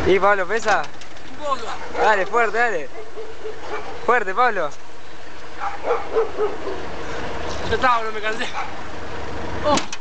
¿Y Pablo pesa? Un poco. Dale, fuerte, dale. Fuerte, Pablo. Ya está, no me cansé. Oh.